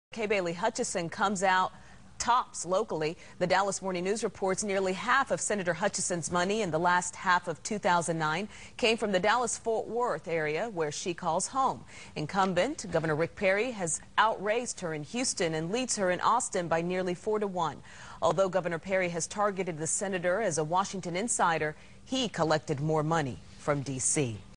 Kay Bailey Hutchison comes out tops locally. The Dallas Morning News reports nearly half of Senator Hutchison's money in the last half of 2009 came from the Dallas-Fort Worth area, where she calls home. Incumbent Governor Rick Perry has outraised her in Houston and leads her in Austin by nearly 4-1. Although Governor Perry has targeted the senator as a Washington insider, he collected more money from D.C.